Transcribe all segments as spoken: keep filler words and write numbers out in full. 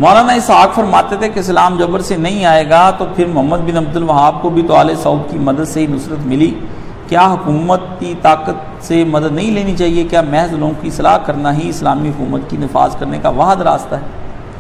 मौलाना इसहाक फरमाते थे कि इस्लाम जबर से नहीं आएगा, तो फिर मोहम्मद बिन अब्दुल वहाब को भी तो आले सऊद की मदद से ही नुसरत मिली। क्या हुकूमत की ताकत से मदद नहीं लेनी चाहिए? क्या महज लोगों की इस्लाह करना ही इस्लामी हुकूमत की नफाज करने का वाहद रास्ता है?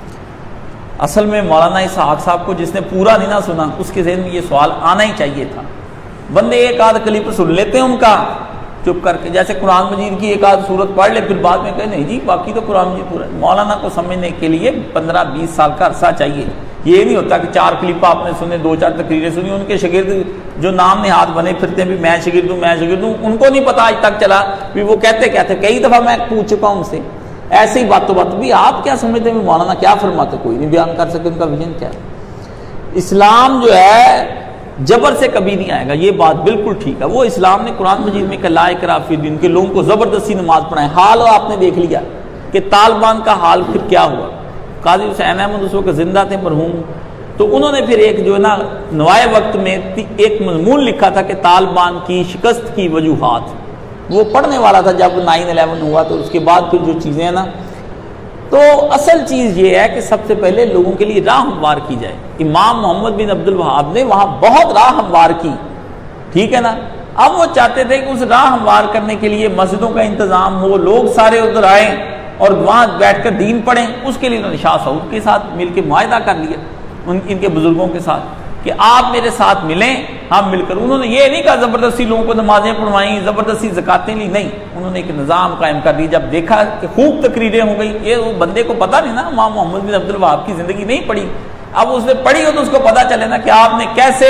असल में मौलाना इसहाक साहब को जिसने पूरा नहीं ना सुना, उसके ज़हन में ये सवाल आना ही चाहिए था। बंदे एक आध क्लिप सुन लेते हैं उनका चुप करके, जैसे कुरान मजीद की एक आध सूरत पढ़ ले, फिर बाद में कहे नहीं जी बाकी तो कुरान मजीद पूरा। मौलाना को समझने के लिए पंद्रह बीस साल का अरसा चाहिए। ये नहीं होता कि चार क्लिप आपने सुने, दो चार तकरीरें सुनी, उनके शागिर्द जो नाम निहाद बने फिरते हैं भी मैं शागिर्द हूँ मैं शागिर्द हूँ, उनको नहीं पता आज तक चला भी वो कहते क्या थे। कई दफ़ा मैं पूछ चुका हूँ उनसे ऐसे ही बातों बात भी आप क्या समझते हैं मौलाना क्या फरमाते, कोई नहीं बयान कर सके उनका विजन क्या है। इस्लाम जो है जबर से कभी नहीं आएगा, ये बात बिल्कुल ठीक है। वो इस्लाम ने कुरान मजीद में कहा ला इकराह फिद्दीन के लोगों को ज़बरदस्ती नमाज पढ़ाए। हाल आपने देख लिया कि तालिबान का हाल फिर क्या हुआ। काजी हुसैन अहमद उस वक्त जिंदा थे मरहूम, तो उन्होंने फिर एक जो है ना नवाए वक्त में एक मजमून लिखा था कि तालिबान की शिकस्त की वजूहात, वो पढ़ने वाला था जब नाइन इलेवन हुआ। तो उसके बाद फिर जो चीज़ें हैं ना, तो असल चीज़ ये है कि सबसे पहले लोगों के लिए राह हमवार की जाए। इमाम मोहम्मद बिन अब्दुल वहाब ने वहाँ बहुत राह हमवार की, ठीक है ना। अब वो चाहते थे कि उस राह हमवार करने के लिए मस्जिदों का इंतज़ाम हो, लोग सारे उधर आए और वहाँ बैठ कर दीन पढ़ें। उसके लिए उन्होंने शाह सऊद के साथ मिल के मुआहदा कर लिया, उन इनके बुजुर्गों के साथ कि आप मेरे साथ मिलें, हम मिलकर। उन्होंने ये नहीं कहा ज़बरदस्ती लोगों को नमाजें पढ़वाई, ज़बरदस्ती ज़कातें ली, नहीं। उन्होंने एक निज़ाम कायम कर दिया। जब देखा कि खूब तकरीरें हो गई, ये वो बंदे को पता नहीं ना इमाम मोहम्मद बिन अब्दुल वहाब की ज़िंदगी नहीं पढ़ी। अब उसने पढ़ी हो तो उसको पता चले ना कि आपने कैसे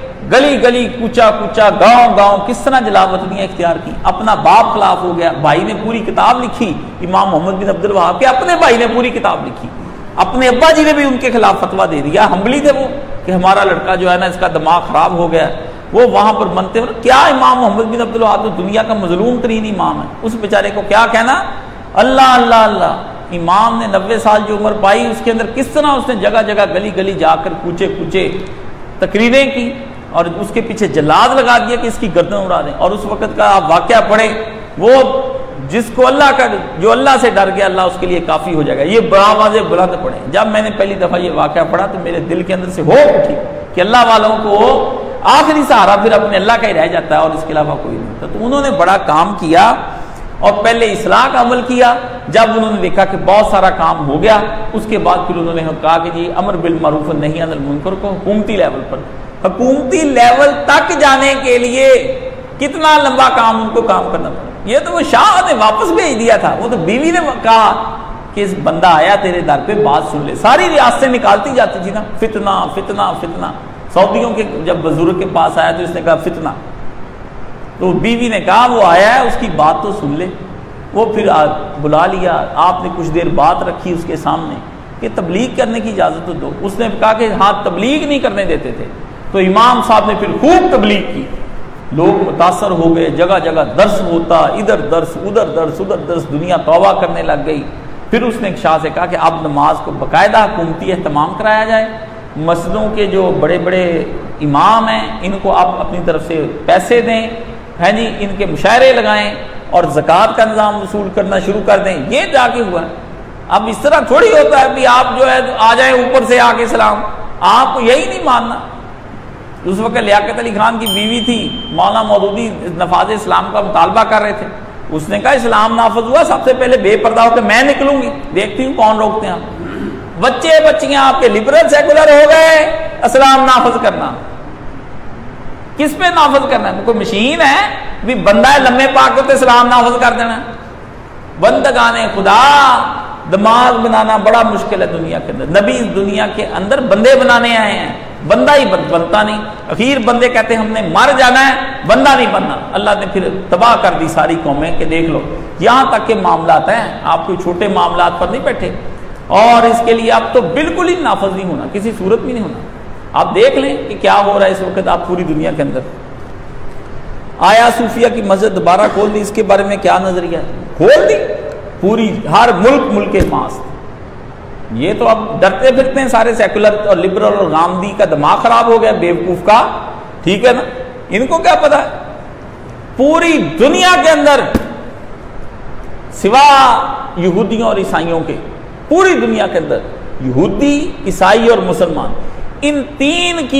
गली गली कूचा कूचा गांव गांव किस तरह जलावतनियाँ इख्तियार की। अपना बाप खिलाफ हो गया, भाई ने पूरी किताब लिखी, इमाम मोहम्मद बिन अब्दुल वहाब के अपने भाई ने पूरी किताब लिखी, अपने अब्बा जी ने भी उनके खिलाफ फतवा दे दिया। हम्बली थे वो कि हमारा लड़का जो है ना इसका दिमाग खराब हो गया। वो वहां पर बनते हैं क्या इमाम मोहम्मद बिन अब्दुल वहाब तो दुनिया का मजलूम तरीन इमाम है, उस बेचारे को क्या कहना अल्लाह अल्लाह अल्लाह। इमाम ने नब्बे साल जो उम्र पाई उसके अंदर किस तरह उसने जगह जगह गली गली जाकर कूचे कूचे तकरीरें की और उसके पीछे जल्लाद लगा दिया कि इसकी गर्दन उड़ा दें। और उस वक्त का आप वाकया पढ़े, वो जिसको अल्लाह का जो अल्लाह से डर गया अल्लाह उसके लिए काफ़ी हो जाएगा। ये बड़ा आवाज़ बुलंद पढ़े। जब मैंने पहली दफ़ा ये वाक़या पढ़ा तो मेरे दिल के अंदर से हो उठी कि अल्लाह वालों को आखिरी सहारा फिर अपने अल्लाह का ही रह जाता है और इसके अलावा कोई नहीं होता। तो उन्होंने बड़ा काम किया और पहले इस्लाह का अमल किया। जब उन्होंने देखा कि बहुत सारा काम हो गया, उसके बाद फिर उन्होंने कहा कि जी अमर बिल मारूफ नहीं अनिल मुनकर को हुकूमती लेवल पर, हुकूमती लेवल तक जाने के लिए कितना लंबा काम उनको काम करना पड़ा। ये तो वो शाह ने वापस भेज दिया था। वो तो बीवी ने कहा कि इस बंदा आया तेरे दर पे, बात सुन ले। सारी रियासतें निकालती जाती थी ना, फितना फितना फितना। सऊदियों के जब बुजुर्ग के पास आया तो इसने कहा फितना, तो बीवी ने कहा वो आया है उसकी बात तो सुन ले। वो फिर बुला लिया, आपने कुछ देर बात रखी उसके सामने कि तबलीग करने की इजाज़त तो दो। उसने कहा कि हाँ तबलीग नहीं करने देते थे। तो इमाम साहब ने फिर खूब तबलीग की, लोग मुतासर हो गए, जगह जगह दर्स होता, इधर दर्स उधर दर्स उधर दर्स, दुनिया तौबा करने लग गई। फिर उसने एक शाह से कहा कि अब नमाज को बाकायदा हुकूमती एहतमाम कराया जाए। मस्जिदों के जो बड़े बड़े इमाम हैं इनको आप अपनी तरफ से पैसे दें, है जी, इनके मुशायरे लगाएं और ज़कात का निज़ाम वसूल करना शुरू कर दें। ये जाके हुआ। अब इस तरह थोड़ी होता है कि आप जो है आ जाए ऊपर से आके सलाम, आपको यही नहीं मानना। उस वक्त लियाकत अली खान की बीवी थी, मौलाना मौदूदी नफाज इस्लाम का मुतालबा कर रहे थे। उसने कहा इस्लाम नाफज हुआ, सबसे पहले बेपर्दा होकर मैं निकलूंगी, देखती हूँ कौन रोकते हैं आप। बच्चे बच्चियां आपके लिबरल सेकुलर हो गए, इस्लाम नाफज करना किस पे नाफज करना है? कोई मशीन है भी बंदा है लम्बे पाक तो इस्लाम नाफज कर देना? बंदगाने खुदा दिमाग बनाना बड़ा मुश्किल है दुनिया के अंदर। नबी इस दुनिया के अंदर बंदे बनाने आए हैं, बंदा ही बनता नहीं। अखीर बंदे कहते हैं हमने मर जाना है, बंदा नहीं बनना। अल्लाह ने फिर तबाह कर दी सारी कौमें कि देख लो यहाँ तक के मामलात हैं, आप कोई छोटे मामलात पर नहीं बैठे। और इसके लिए आप तो बिल्कुल ही नाफज नहीं होना, किसी सूरत में नहीं होना। आप देख लें कि क्या हो रहा है इस वक्त आप पूरी दुनिया के अंदर। आया सूफिया की मस्जिद दोबारा खोल दी, इसके बारे में क्या नजरिया है? खोल दी पूरी, हर मुल्क मुल्क के पास। ये तो अब डरते फिरते हैं सारे सेकुलर और लिबरल और गांधी का दिमाग खराब हो गया बेवकूफ का, ठीक है ना। इनको क्या पता है पूरी दुनिया के अंदर सिवा यहूदियों और ईसाइयों के, पूरी दुनिया के अंदर यहूदी, ईसाई और मुसलमान, इन तीन की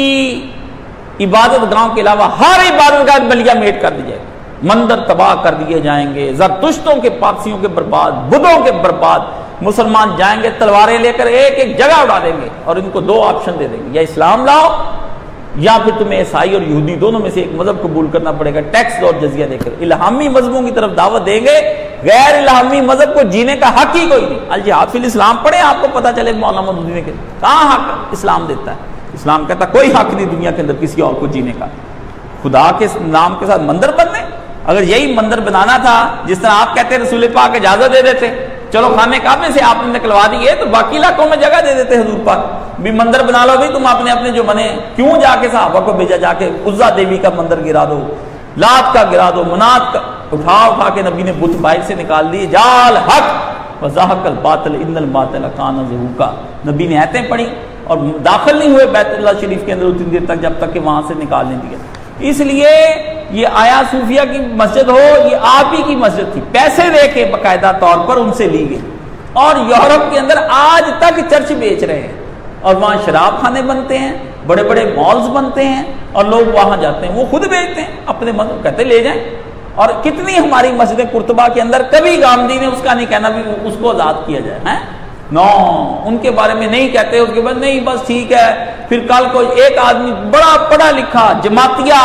इबादत गांव के अलावा हर इबादत गाह बलिया मेट कर दी जाएगी, मंदिर तबाह कर दिए जाएंगे, जरतुश्तों के पारसियों के बर्बाद, बुद्धों के बर्बाद। मुसलमान जाएंगे तलवारें लेकर एक एक जगह उड़ा देंगे और इनको दो ऑप्शन दे देंगे, या इस्लाम लाओ या फिर तुम्हें ईसाई और यहूदी दोनों में से एक मजहब कबूल करना पड़ेगा, टैक्स और जजिया देकर। इल्हामी मजहबों की तरफ दावत देंगे, गैर इल्हामी मजहब को जीने का हक ही कोई नहीं। अल जिहाद फिल इस्लाम पढ़े, आपको पता चले मौलाना मौदूदी ने कहाँ हक इस्लाम देता है। इस्लाम कहता कोई हक नहीं दुनिया के अंदर किसी और को जीने का, खुदा के नाम के साथ मंदिर बनने। अगर यही मंदिर बनाना था, जिस तरह आप कहते हैं रसूल पाक इजाजत दे देते, चलो खाने काबे से आपने निकलवा दिए तो बाकी इलाकों में जगह दे देते हजूर पाक भी मंदिर बना लो भी तुम अपने अपने जो बने। क्यों जाके सहाबा को भेजा, जाके उज्जा देवी का मंदिर गिरा दो, लात का गिरा दो, मनात का उठा उठा के नबी ने बुत बाहर से निकाल दिए। जाल हक वज़ाहकल बातिल इन्नल बातिल कान ज़हूका, नबी ने आयतें पढ़ी और दाखिल नहीं हुए बैतुल्लाह शरीफ के अंदर उतनी देर तक जब तक कि वहां से निकाल नहीं दिया। इसलिए ये आया सूफिया की मस्जिद हो, ये आप ही की मस्जिद थी, पैसे दे के बाकायदा तौर पर उनसे ली गई। और यूरोप के अंदर आज तक चर्च बेच रहे हैं और वहां शराब खाने बनते हैं, बड़े बड़े मॉल्स बनते हैं और लोग वहां जाते हैं, वो खुद बेचते हैं अपने मतलब कहते ले जाएं। और कितनी हमारी मस्जिद कुर्तबा के अंदर कभी गांधी ने उसका नहीं कहना भी उसको आजाद किया जाए, हैं नो, उनके बारे में नहीं कहते। उसके बाद नहीं बस ठीक है। फिर कल को एक आदमी बड़ा पढ़ा लिखा जमातिया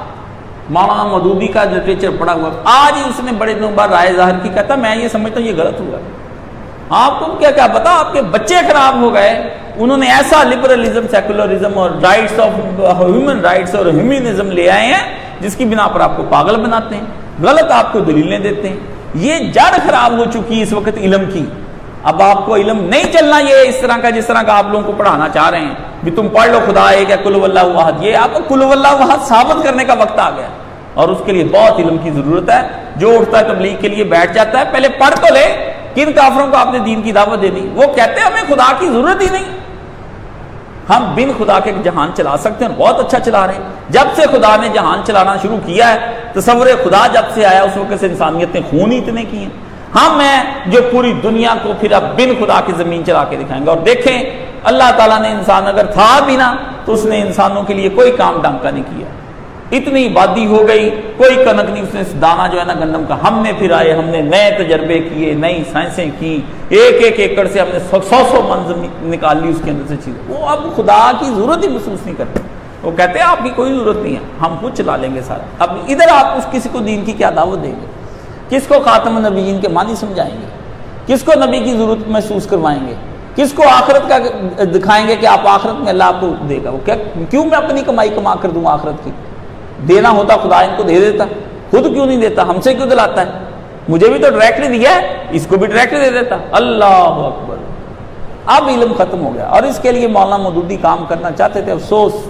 मौलाना मौदूदी का लिटरेचर पढ़ा हुआ, आज ही उसने बड़े दिनों बाद राय जाहिर की, कहता मैं ये समझता हूँ ये गलत हुआ। आपको क्या क्या पता, आपके बच्चे खराब हो गए। उन्होंने ऐसा लिबरलिज्म, सेकुलरिज्म और राइट्स ऑफ ह्यूमन राइट्स और ह्यूमनिज्म ले आए हैं जिसकी बिना पर आपको पागल बनाते हैं, गलत आपको दलीलें देते हैं। ये जड़ खराब हो चुकी है इस वक्त इल्म की। अब आपको इल्म नहीं चलना ये इस तरह का जिस तरह का आप लोगों को पढ़ाना चाह रहे हैं भी तुम पढ़ लो खुदा एक है कुल वल्लाहु अहद। ये आपको कुल वल्लाहु अहद साबित करने का वक्त आ गया और उसके लिए बहुत इल्म की जरूरत है। जो उठता है तबलीग के लिए बैठ जाता है, पहले पढ़ तो ले किन काफरों को आपने दीन की दावत दे दी। वो कहते हैं हमें खुदा की जरूरत ही नहीं, हम बिन खुदा के जहान चला सकते हैं, बहुत अच्छा चला रहे हैं। जब से खुदा ने जहान चलाना शुरू किया है, तसव्वुर खुदा जब से आया उस वक्त से इंसानियत ने खून इतने किए हैं। हम हैं जो पूरी दुनिया को फिर अब बिन खुदा की जमीन चला के दिखाएंगे। और देखें अल्लाह ताला ने इंसान अगर था भी ना तो उसने इंसानों के लिए कोई काम डांका नहीं किया। इतनी आबादी हो गई, कोई कनक नहीं, उसने दाना जो है ना गंदम का, हमने फिर आए, हमने नए तजर्बे किए, नई साइंसें की, एक एक एकड़ से हमने सौ सौ मन जमीन निकाल ली उसके अंदर से चीजें। वो अब खुदा की जरूरत ही महसूस नहीं करते। वो कहते हैं आपकी कोई जरूरत नहीं है, हम खुद चला लेंगे सारा। अब इधर आप उस किसी को दीन की क्या दावत देंगे, किसको खातमुन नबीयीन के मानी समझाएंगे, किसको नबी की जरूरत महसूस करवाएंगे, किसको आखिरत का दिखाएंगे कि आप आखिरत में अल्लाह आपको देगा। वो क्या, क्यों मैं अपनी कमाई कमा कर दूं आखिरत की, देना होता खुदा इनको दे देता, खुद क्यों नहीं देता, हमसे क्यों दिलाता है, मुझे भी तो डायरेक्टली दिया है, इसको भी डायरेक्टली दे देता। अल्लाह अकबर। अब इल्म खत्म हो गया और इसके लिए मौलाना मौदूदी काम करना चाहते थे। अफसोस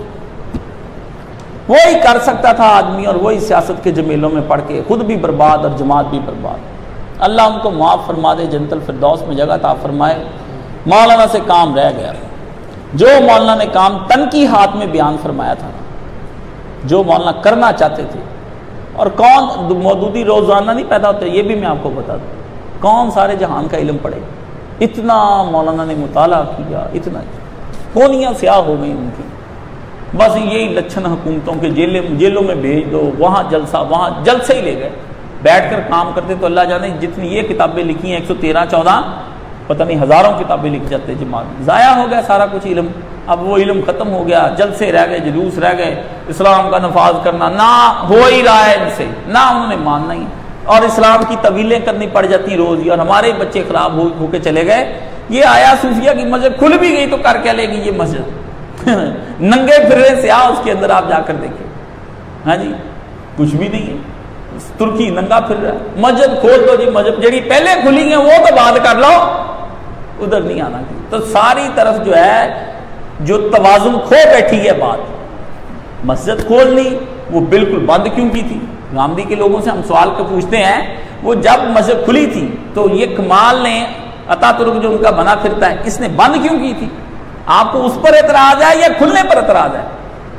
वही कर सकता था आदमी और वही सियासत के जमेलों में पड़ के खुद भी बर्बाद और जमात भी बर्बाद। अल्लाह उनको माफ़ फरमा दे, जन्नतुल फिरदौस में जगह ता फरमाए। मौलाना से काम रह गया, जो मौलाना ने काम तनकी हाथ में बयान फरमाया था, जो मौलाना करना चाहते थे। और कौन मौदूदी रोजाना नहीं पैदा होते, ये भी मैं आपको बता दूं। कौन सारे जहान का इल्म पढ़े, इतना मौलाना ने मुताला किया, इतना कोनियाँ स्याह हो गई उनकी। बस यही लक्षण हुकूमतों के जेल जेलों में भेज दो, वहाँ जलसा, वहाँ जलसे ही ले गए। बैठ कर काम करते तो अल्लाह जाने जितनी ये किताबें लिखी हैं, एक सौ तेरह चौदह पता नहीं हज़ारों किताबें लिख जाते जमात, ज़ाया हो गया सारा कुछ इल्म। अब वो इल्म ख़त्म हो गया, जलसे रह गए, जुलूस रह गए, इस्लाम का नफाज करना ना हो ही रहा है इनसे, ना उन्होंने मानना ही। और इस्लाम की तवीलें करनी पड़ जाती रोज़ ही, और हमारे बच्चे खराब हो होके चले गए। ये आया सूफिया की मस्जिद खुल भी गई तो कर क्या लेगी ये मस्जिद नंगे फिर रहे से आओ उसके अंदर आप जाकर देखें, हाँ जी कुछ भी नहीं है। तुर्की नंगा फिर रहा है, मस्जिद खोल दो जी, मस्जिद जड़ी पहले खुली है वो तो बात कर लो, उधर नहीं आना। तो सारी तरफ जो है जो तवाजुन खो बैठी है बात। मस्जिद खोलनी वो बिल्कुल बंद क्यों की थी? गांधी के लोगों से हम सवाल को पूछते हैं, वो जब मस्जिद खुली थी तो ये कमाल ने अतातुर्क जो उनका बना फिरता है, इसने बंद क्यों की थी? आपको उस पर एतराज है या खुलने पर एतराज है?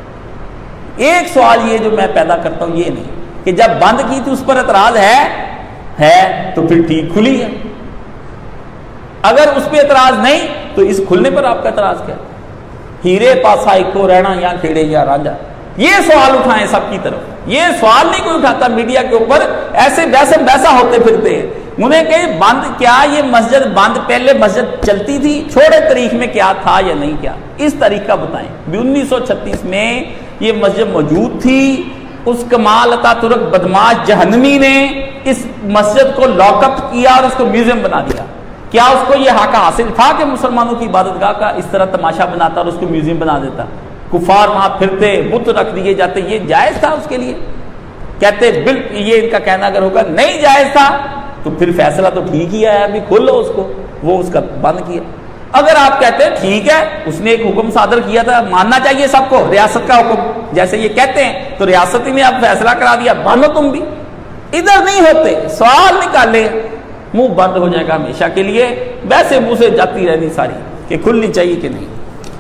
एक सवाल ये जो मैं पैदा करता हूं ये नहीं कि जब बंद की थी उस पर एतराज है है तो फिर ठीक खुली है, अगर उस पर एतराज नहीं तो इस खुलने पर आपका एतराज क्या? हीरे पासा इको रहना या खेड़े या रांझा, ये सवाल उठाएं सबकी तरफ। ये सवाल नहीं कोई उठाता मीडिया के ऊपर, ऐसे वैसे वैसा होते फिरते हैं। उन्हें कहे बंद क्या, ये मस्जिद बंद, पहले मस्जिद चलती थी, छोटे तारीख में क्या था या नहीं क्या, इस तारीख का बताएं। उन्नीस सौ छत्तीस में ये मस्जिद मौजूद थी, उस कमाल अतातुर्क बदमाश जहन्नमी ने इस मस्जिद को लॉकअप किया और उसको म्यूजियम बना दिया। क्या उसको ये हक हासिल था कि मुसलमानों की इबादतगाह का इस तरह तमाशा बनाता और उसको म्यूजियम बना देता? कुफार वहां फिरते, बुत रख दिए जाते, ये जायज था उसके लिए? कहते बिल ये इनका कहना अगर होगा नहीं जायज था तो फिर फैसला तो ठीक ही आया, अभी खोलो उसको, वो उसका बंद किया। अगर आप कहते हैं ठीक है उसने एक हुक्म सादर किया था, मानना चाहिए सबको, रियासत का हुक्म जैसे ये कहते हैं, तो रियासत ही ने अब फैसला करा दिया, मानो तुम भी। इधर नहीं होते, सवाल निकाले, मुंह बंद हो जाएगा हमेशा के लिए। वैसे मुंह से जाती रहनी सारी कि खुलनी चाहिए कि नहीं।